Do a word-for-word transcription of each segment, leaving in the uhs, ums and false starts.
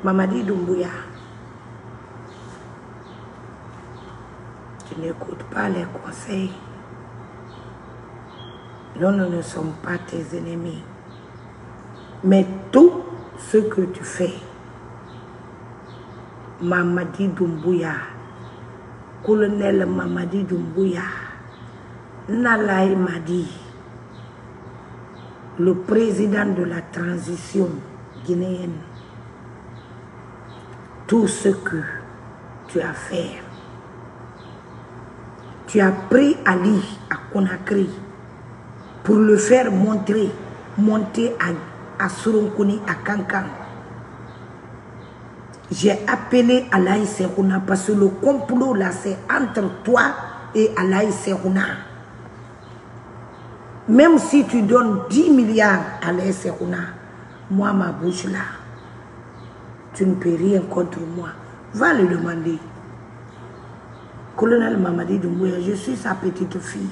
Mamadi Doumbouya, tu n'écoutes pas les conseils. Nous, nous ne sommes pas tes ennemis. Mais tout ce que tu fais, Mamadi Doumbouya, colonel Mamadi Doumbouya, Nalaye Madi, le président de la transition guinéenne, tout ce que tu as fait, tu as pris Ali à Conakry pour le faire montrer, monter à, à Soronkoni, à Kankan. J'ai appelé Alaï Serouna parce que le complot là c'est entre toi et Alaï Serouna. Même si tu donnes dix milliards à Alaï Serouna, moi ma bouche là, tu ne peux rien contre moi. Va le demander. Colonel Mamadi Doumbouya, je suis sa petite fille.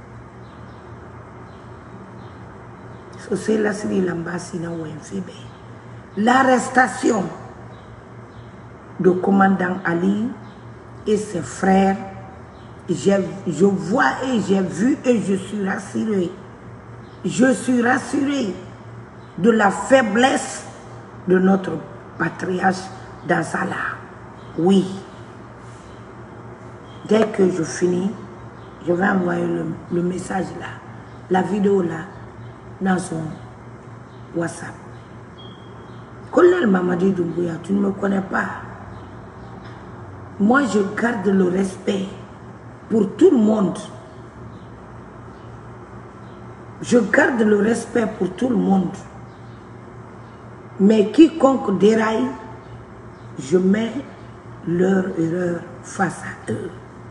L'arrestation de commandant Ali et ses frères, je vois et j'ai vu et je suis rassuré. Je suis rassuré de la faiblesse de notre patriarche Dansala. Oui. Dès que je finis, je vais envoyer le, le message là, la vidéo là, dans son WhatsApp. Colonel Mamadi Doumbouya, tu ne me connais pas. Moi, je garde le respect pour tout le monde. Je garde le respect pour tout le monde. Mais quiconque déraille, je mets leur erreur face à eux.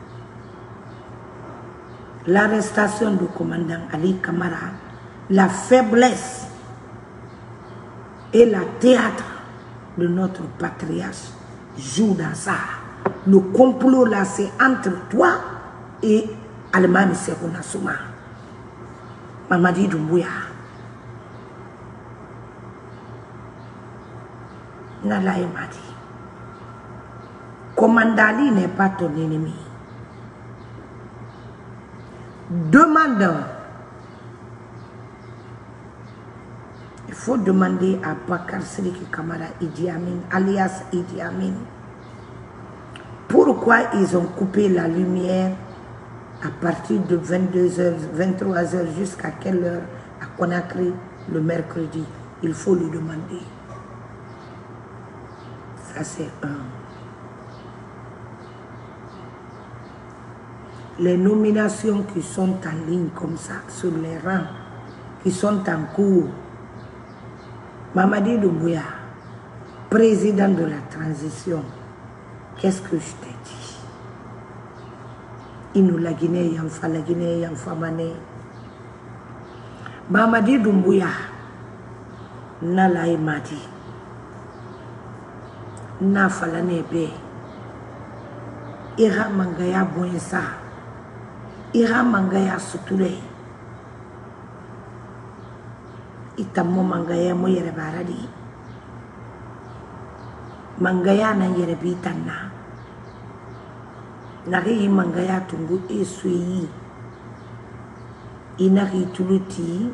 L'arrestation du commandant Ali Camara, la faiblesse et la théâtre de notre patriarche joue dans ça. Le complot là, c'est entre toi et Almami Serouna Souma. Mamadi Doumbouya. Nalaye Madi. Commandant Ali n'est pas ton ennemi. Demande. Il faut demander à Bakar Sidiki Kamara Idi Amin, alias Idi Amin, pourquoi ils ont coupé la lumière à partir de vingt-deux heures, vingt-trois heures jusqu'à quelle heure à Conakry le mercredi. Il faut lui demander. Ça c'est un. Les nominations qui sont en ligne comme ça, sur les rangs, qui sont en cours. Mamadi Doumbouya, président de la transition, qu'est-ce que je t'ai dit? Il nous la Guinée, Yanfa, la Guinée, Yanfa Mané. Mamadi Doumbouya, Nalaye Madi, Nafala Nebe, Ira Mangaya Bouensa, Ira Mangaya Suture, Itamo Mangaya Moyere Baradi, Mangaya na Yerebitana, Nari Mangaya Tungu Esui, Inari Tuluti,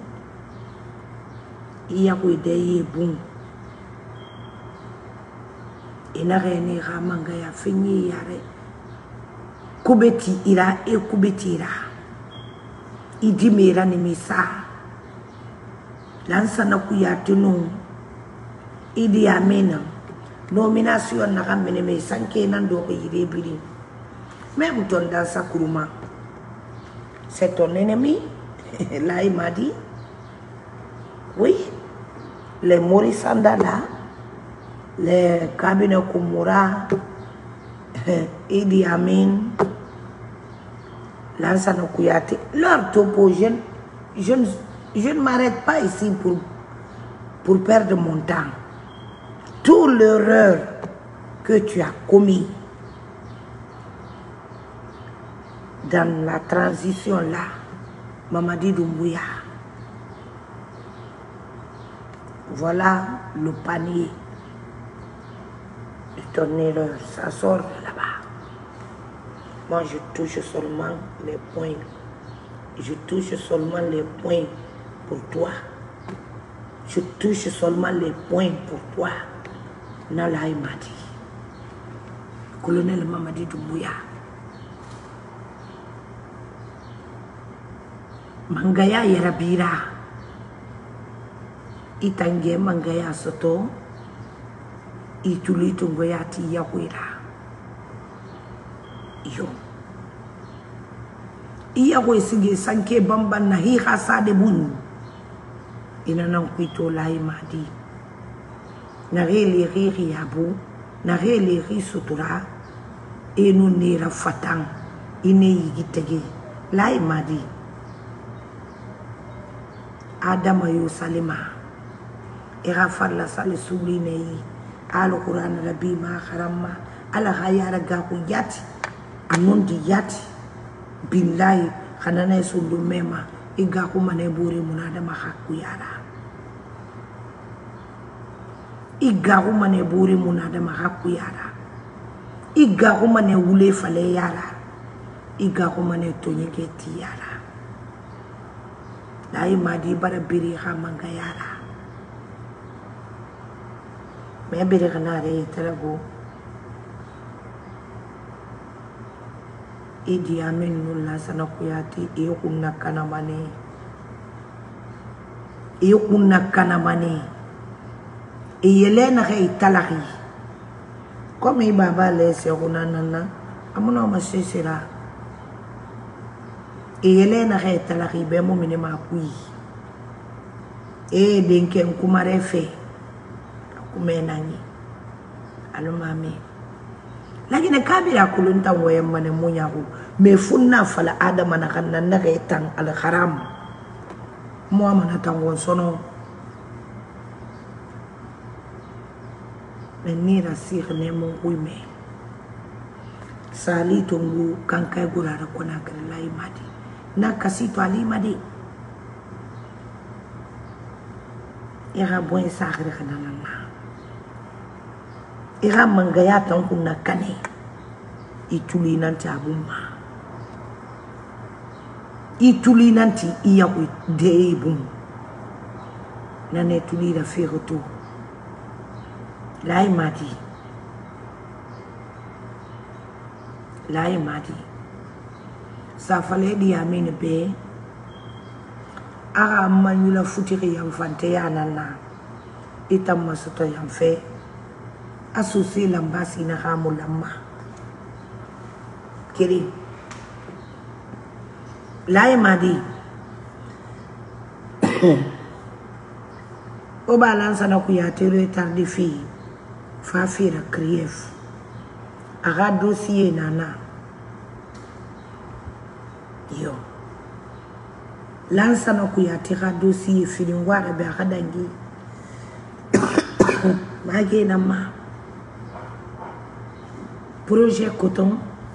Iyawede Boum, Inare Nira Mangaya Fini Yare. Kubeti ira e kubeti ira. Idi mera ni misa. Lansa na kuyatunu. Idi Amin. Nomination na kamene me sanke nando ko ire biri. Même ton dans sa kuruma. C'est ton ennemi. Là il m'a dit. Oui. Les Maurice Sandala. Les cabinets Kumura. Idi Amin. Lansana Kouyaté, leur topo, je, je, je ne m'arrête pas ici pour, pour perdre mon temps. Toute l'erreur que tu as commis dans la transition là, Mamadi Doumbouya, voilà le panier. de ton erreur, ça sort de là-bas. Moi, je touche seulement les points. Je touche seulement les points pour toi. Je touche seulement les points pour toi. Nalaï m'a dit. Colonel Mamadi Doumbouya. Mangaya Yerabira. Itange Mangaya Soto. Ituli Tungoyati Yakwira. Yo. Iya ko sige sanke bamban na hi khasa de bun. Ina nan kuito lai madi. Na rele riri yabu, na rele ri sutura. Enu nira fatang. Ine yigitege. Lai madi. Adama yo salima. Era farla sale suli nei. Al Quran Rabbi ma kharamma. Ala khayara gaku yati. Anon di yati billahi khanana sundu mema iga kuma ne buri munada mahaku yara iga kuma ne buri munada mahaku yara iga kuma ne wule fale yara iga kuma ne tonyeke ti yara dai madi bara biri khamanga yara me biri kana re terago Idi Amin nulla sana kuyati iyo kunna kanamane iyo kunna kanamane iyelena kay talaki comme baba lese kunanana amuna masesira iyelena kay talaki be mo minima kui e denken kumare fe kumenani alumami lakini kabila kulunta wema ne munyaku mefunna fala adama na kanna nage tang al haram mo amana tangon sono menira sir ne mo kuime sali tongu kankai gurara kona lai madi na kasito ali madi ira bon sakre kanana ira mangaya tan kunna kane ituli nanti abuma ituli nanti iya ku deibum nane tuli da firoto lai madi lai madi sa fale di amene be ara manula futiri yam fante yanana itam masuto yam fe associé l'ambassade na ramulama kiri lai madi o balance na kuyate retard de fille fa fira krief aga dossier nana yo lansa na kuyate ga dossier filingware be aga dangi mage na ma projet coton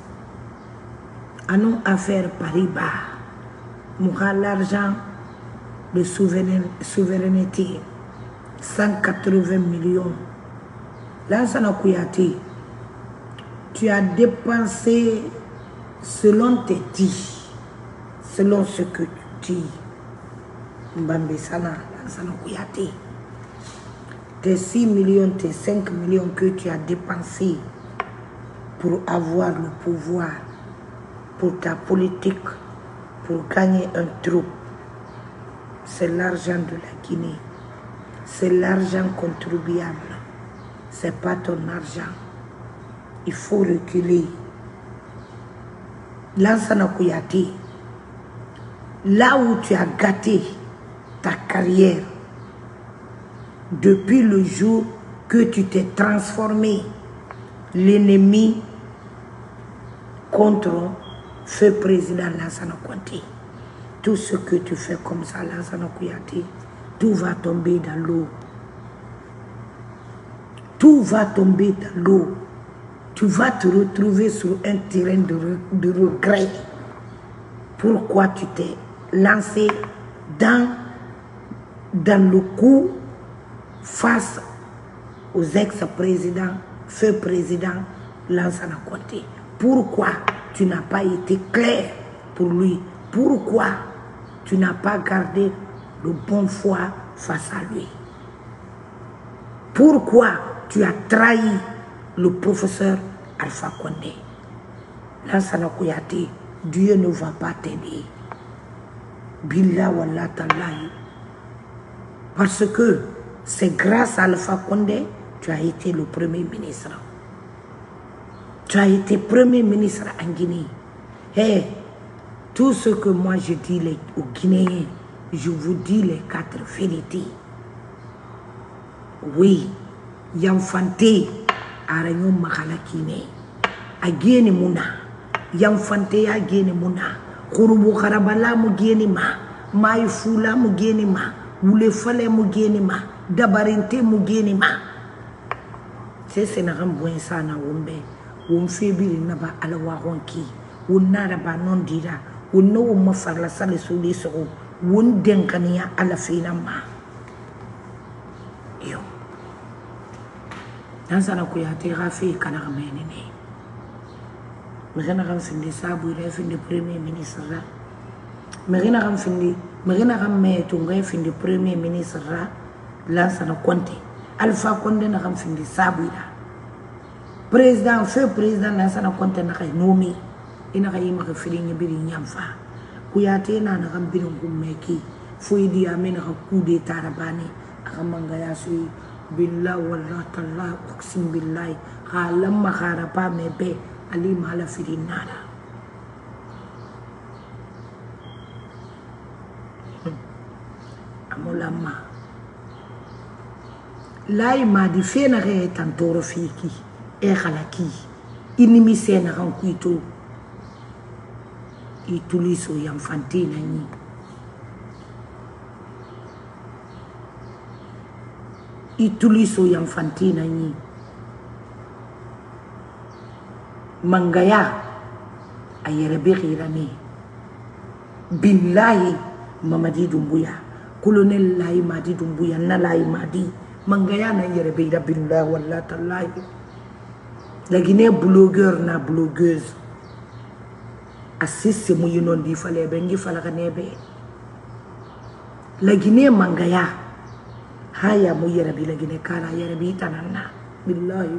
à nous affaire Paris-Bas. Moura l'argent de souveraineté cent quatre-vingts millions. Lansana Kouyaté, tu as dépensé selon tes dits, selon ce que tu dis. Mbambe Sana, Lansana Kouyaté, tes six millions, tes cinq millions que tu as dépensés pour avoir le pouvoir, pour ta politique, pour gagner un trou. C'est l'argent de la Guinée. C'est l'argent contribuable. C'est pas ton argent. Il faut reculer. Lansana Kouyaté, là où tu as gâté ta carrière, depuis le jour que tu t'es transformé l'ennemi contre feu président Lansana Conté. Tout ce que tu fais comme ça, Lansana Kouyaté, tout va tomber dans l'eau. Tout va tomber dans l'eau. Tu vas te retrouver sur un terrain de, de regret. Pourquoi tu t'es lancé dans, dans le coup face aux ex-présidents feu président Lansana Conté. Pourquoi tu n'as pas été clair pour lui? Pourquoi tu n'as pas gardé le bon foi face à lui? Pourquoi tu as trahi le professeur Alpha Condé? Lansana Kouyaté, Dieu ne va pas t'aider. Billah wallah tallahi. Parce que c'est grâce à Alpha Condé, tu as été le premier ministre. Tu as été premier ministre en Guinée. Hey, tout ce que moi je dis les, aux Guinéens, je vous dis les quatre vérités. Oui, Yamfante, Aranyo Mahalakine, Agene Muna, Yamfante Agene Muna, Kurubu Karabala Mugeni Ma, Mai Fula Mugeni Ma, Wule Fale Mugeni Ma, Dabarinte Mugeni Ma. C'est ce n'a rien sana Wumbe, Wum Fébili Naba Alawaronki, Wunara Banon Dira, Wuno Mafala Sale Suliso, Wun Denkania Alafina Ma. Yo. Lansana Kouyaté Rafi Kanaramenene. Merina Ram Findi Sabu, il est le premier ministre. Merina Ram Findi, Merina Ram Metunga, le premier ministre. Lansana Conté. Alpha Condé n'a Ram Findi Sabu. Président, feu président Lansana Conté n'a pas nommé. Il n'a pas eu ma référence Biri Nyamfa. Kouyaté n'a pas eu Meki. Fouidi Amen a coup d'état rabani. Akamangaya sui. Billah wallah tallah uqsim billahi halam maharapa mebe ali mala firinara amolama lai ma di fena re tantoro fiki e khalaki inimi sena kan kuito ituliso Yamfantina ni ituliso Yamfantina ni mangaya ayerebe girani billahi Mamadi Doumbouya colonel Laye Madi Doumbouya na Laye Madi mangaya na yerebe ira billahi wallah tallahi la Guinée blogueur na blogueuse assiste mu yinon di fale bengi fala kanebe la Guinée mangaya haya mu yarabi la Guinée kara yarabi tanana billahi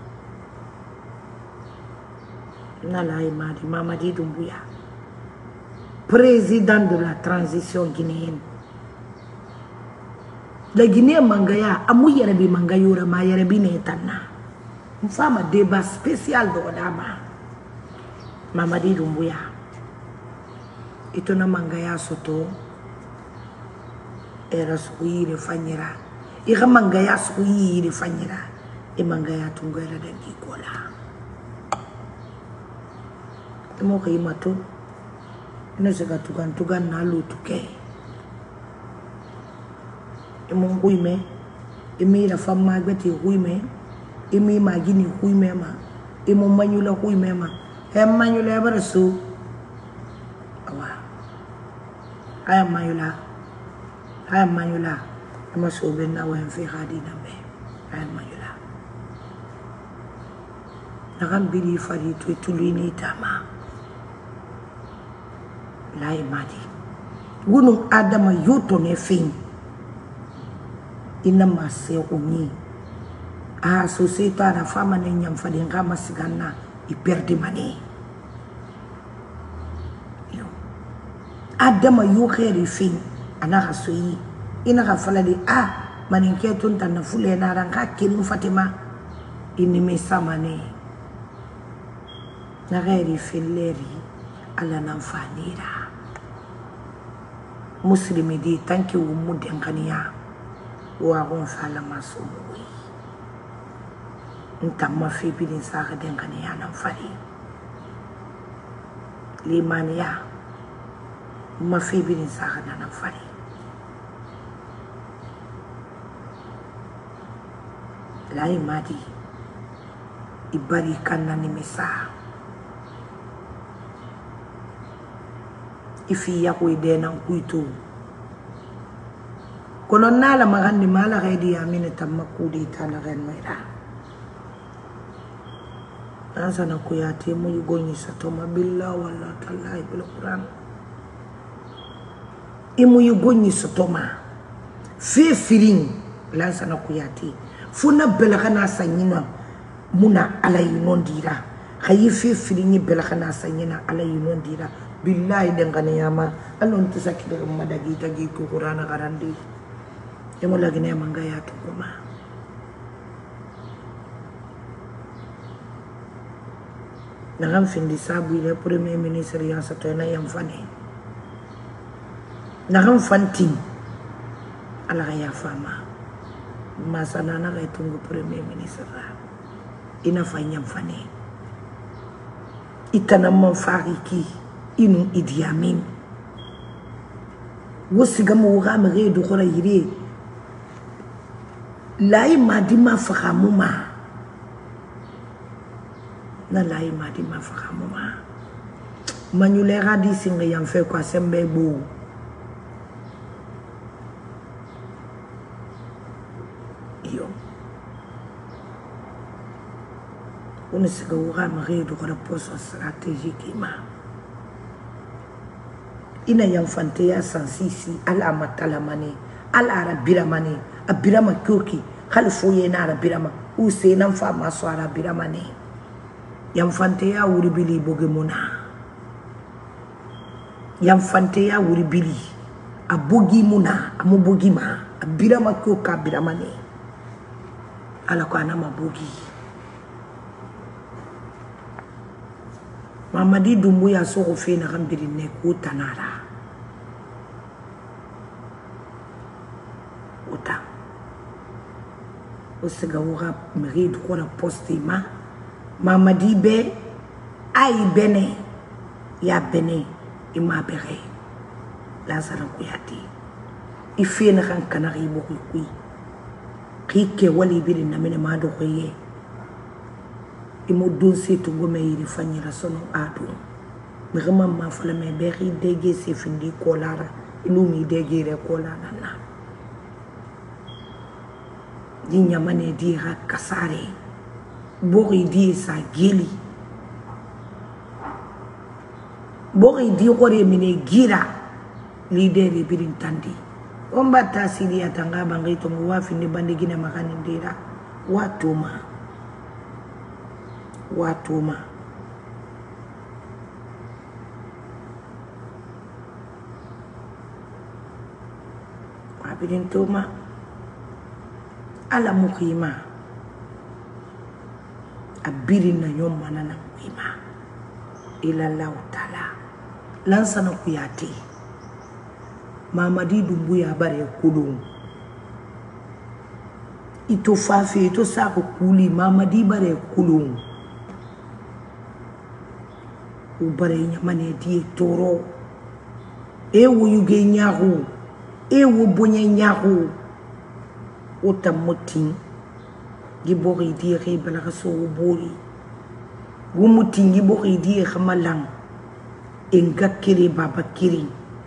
na Laye Madi Mamadi Doumbouya président de la transition guinéenne la Guinée mangaya amu yarabi mangayura ma yarabi ne tanna mfama débat spécial do dama Mamadi Doumbouya itona mangaya soto era suiri fanyira ika mangaya suiri fanyira e mangaya tungera da gikola mo kai mato ina sega tugan tugan na lu tuke e mo nguime e mi la fama gbeti huime e mi magini huime ma e mo manyula huime ma e manyula barasu awa ay manyula ay manyula ama so ben na wen fi khadina be ay manyula nakam biri fari to tulini tama Laye Madi gunu adama yoto ne fin ina mase onyi a société na fama ne nyam fadi ngama sigana i perdi mani yo adama yo khairi fin ana hasoyi ina ka fala di ah maninke tunta na fule na ranka kinu Fatima ini me samane na khairi filleri ala na fanira muslimi di tanki wu muden kaniya wa gon sala masumui nta ma fi bidin saka den kaniya nan fari limaniya ma fi bidin saka nan fari Laye Madi ibari kanna ni misa ifi ya ko idena kuito kono nala magandi mala gaidi amine tamma kudi tala ren maira Lansana Kouyaté mu yugonyi satoma billah wala tallahi bil Quran. Imu yugonyi satoma fe firing Lansana Kouyaté funa belakana sanyina muna ala yinondira khayi fe firing belakana sanyina ala yinondira billahi dengane yama alon tsakire madagi tagi ko Quran garandi emo lagine mangaya to kuma nagam findi sabu ile premier ministre ya satana yam fane nagam fanti ala ya fama masana na ga tungu premier ministre ina fanyam fane itana man fariki inu Idi Amin wosiga mo ga me do khora yire lai madima fakhamuma na lai madima fakhamuma manyule radi singa yam fe kwa sembe bo yo on se ga ga me do khora poste stratégique ma ina yam fante ya sansisi ala matala mane ala arabira mane abirama kyoki khalfo ye na arabirama usena fa maso arabirama ne yam fante ya wuri bili bogemona yam fante ya wuri bili abogi muna amubogi ma abirama kyoka abirama ne ala ko ana mabogi Mamadi Doumbouya so fe na gambiri ne ko tanara ota osiga wura mérite ko na poste ma Mamadi be ay bene ya bene ima bere Lansana Kouyaté ife na kan kanari bo kui kike wali biri na mene ma do koye imo dossier to gome yiri fanyira sono adu mama ma fala me beri dege se findi kolara ilumi dege re kolara na dinya mane di ha kasare bori di sa geli bori di gore mine gira leader e birin tandi omba tasiri atanga bangai to wa findi bande gina makani ndira watuma watuma wabirin toma ala mukhima abirin na nyoma na mukhima ila Allah taala Lansana Kouyaté Mamadi Doumbouya bare kulum ito fafe ito sako kuli Mamadi bare kulum ubare nyamane die toro ewo yuge nyahu ewo bonye nyahu otamutin gibori die rebala so bori gumutin gibori die khamalang engakiri baba kiri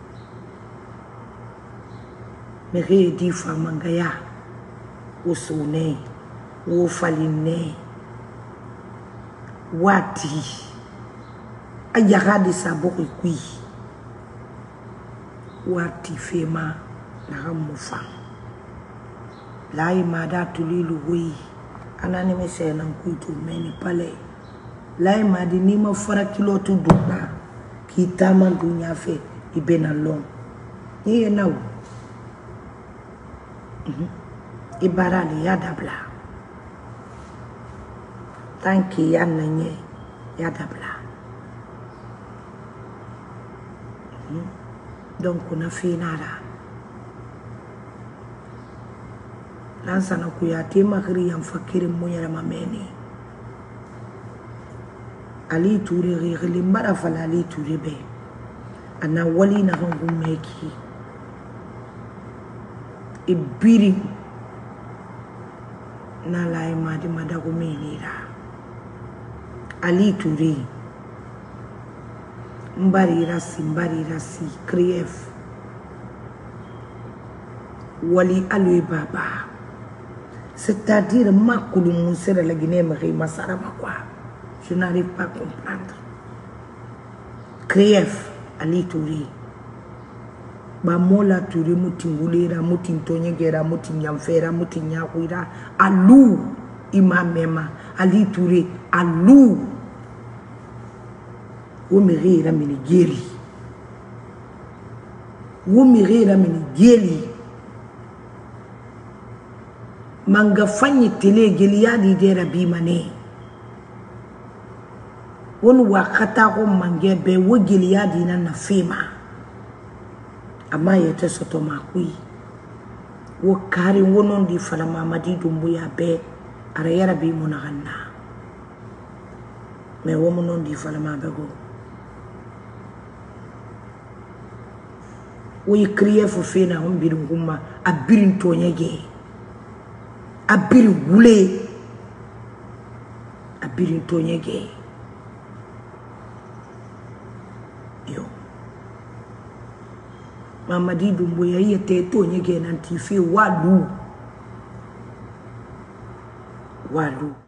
mere di famangaya usune wo faline wati ayagadi sabori kui wati fema na ramufa lai mada tulilu hui anani mesena kuitu meni pale lai madi ni ma fara kilo tu dona kitama dunya fe ibena long ye nawo mhm ibarali ya dabla tanki yananye ya dabla donc on a fait nada Lansana Kouyaté makri yam fakiri monyara mameni Ali Touré régli mbara fala Ali Touré be ana wali na hangu meki ibiri na lai madi madago menira Ali Touré mbari rasi mbari rasi krief wali alwe baba c'est-à-dire makulu munsere la Guinée mari masara makwa Je n'arrive pas à comprendre. Krief, Ali Touré. Ba mola Touré mutin wulera, mutin tonyegera, mutin yamfera, mutin yakwira. Alou, imamema. Ali Touré, alou. Womere mini geli. Womere mini geli. Manga fanyi tele geli ya di dera bimane. Wonu wakata ko mange be wo geli ya di na na fema. Ama yete soto makui. Wo kari wonon di fala mamadi dumbu ya be ara yara bi munagana. Me wo monon di fala mabego. Wo yikriye fu fena on birin gumma abirin tonyege. Abirin gule. Abirin tonyege. Yo. Mamadi dumbu ya yete tonyege nanti fi walu. Walu.